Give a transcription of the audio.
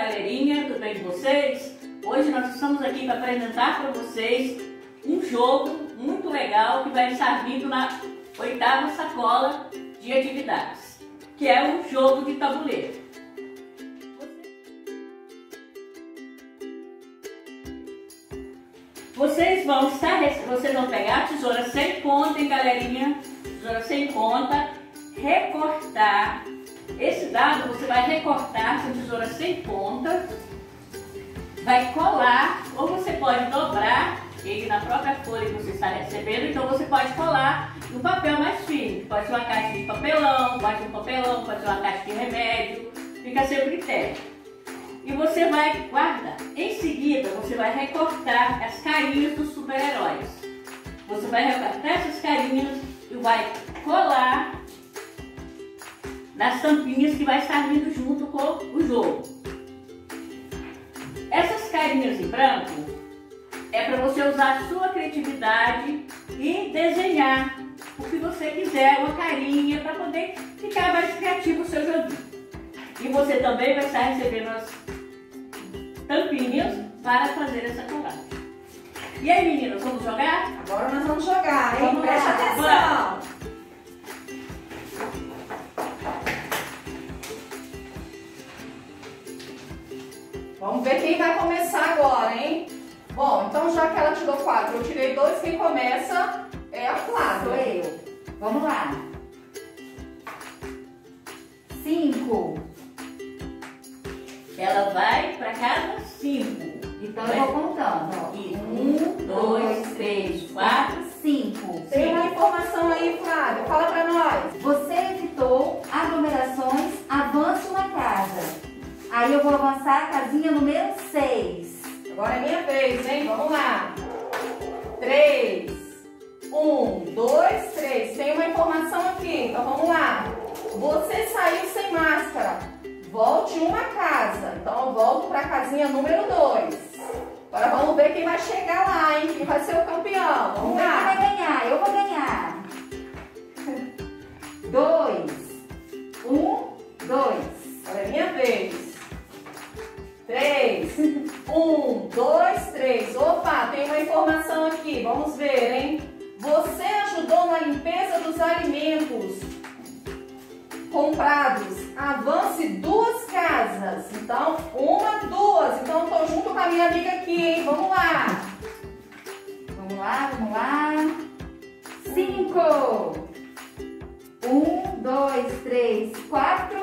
galerinha, tudo bem com vocês? Hoje nós estamos aqui para apresentar para vocês um jogo muito legal que vai estar vindo na 8ª sacola de atividades, que é um jogo de tabuleiro. Vocês vão pegar a tesoura sem ponta, hein, galerinha? Tesoura sem ponta, recortar. Esse dado você vai recortar com tesoura sem ponta, vai colar, ou você pode dobrar ele na própria folha que você está recebendo, então você pode colar no papel mais fino. Pode ser uma caixa de papelão, pode ser um papelão, pode ser uma caixa de remédio, fica a seu critério. E você vai guardar. Em seguida, você vai recortar as carinhas dos super-heróis. Você vai recortar essas carinhas e vai colar nas tampinhas que vai estar vindo junto com o jogo. Essas carinhas em branco é para você usar a sua criatividade e desenhar o que você quiser, uma carinha, para poder ficar mais criativo o seu joguinho. E você também vai estar recebendo as tampinhas para fazer essa colagem. E aí, meninas, vamos jogar? Agora nós vamos jogar, hein? Vamos Presta lá. atenção! Vamos ver quem vai começar agora, hein? Bom, então já que ela tirou 4, eu tirei 2, quem começa é a Flávia. Sou eu. Vamos lá. 5. Ela vai para cada 5. Então eu vou contando. 1, 2, 3, 4, 5. Tem uma informação aí, Flávia. Fala pra nós. Você evitou aglomerações, avance uma casa. Aí eu vou avançar a casinha número 6. Agora é minha vez, hein? Vamos lá. 3. 1, 2, 3. Tem uma informação aqui, então vamos lá. Você saiu sem máscara. Volte uma casa. Então eu volto para a casinha número 2. Agora vamos ver quem vai chegar lá, hein? Quem vai ser o campeão. Vamos Quem lá. vai ganhar? Eu vou ganhar. 2. 1, 2. Agora é minha vez. 3. 1, 2, 3. Opa, tem uma informação aqui. Vamos ver, hein? Você ajudou na limpeza dos alimentos comprados. Avance 2 casas. Então, 1, 2. Então, eu tô junto com a minha amiga aqui, hein? Vamos lá. Vamos lá, vamos lá. 5. 1, 2, 3, 4,